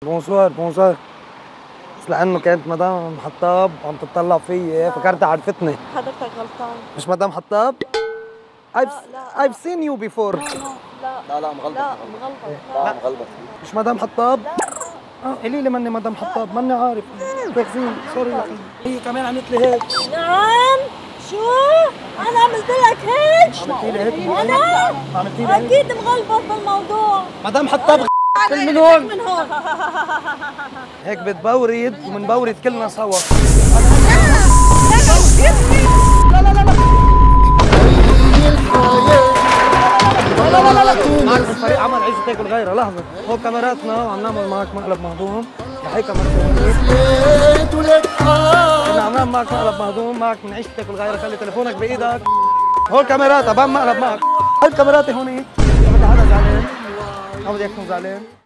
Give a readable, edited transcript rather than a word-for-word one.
بونسوار بونسوار. بس لأنه كانت مدام حطاب عم تطلع فيي فكرتها عرفتني. حضرتك غلطان. مش مدام حطاب؟ I've seen you before. لا مغلطة. لا مغلطة. لا مغلطة. مش مدام حطاب؟ قولي لي ماني مدام حطاب، ماني عارف. تاخذيني سوري يا أخي. هي كمان عملت لي هيك. نعم. شو؟ أنا عملت لك هيك؟ عملتي لي هيك؟ أنا؟ عملتي لي هيك؟ أكيد مغلبط بالموضوع. مدام حطاب من هون. من هون. هيك بتبورد ومنبورد كلنا سوا. لا لا لا لا. معك الفريق عمل عيش تاكل غيرها. لحظة، هو كاميراتنا وعم نعمل معك مقلب مهضوم. يا هي كاميرتنا. كنا عم نعمل معك مقلب مهضوم، معك من عيش تاكل غيرها، خلي تليفونك بإيدك. هو الكاميرات، بعمل مقلب معك. هاي الكاميرات هون. ما بدي حدا زعلان. ما بدي اكون زعلان.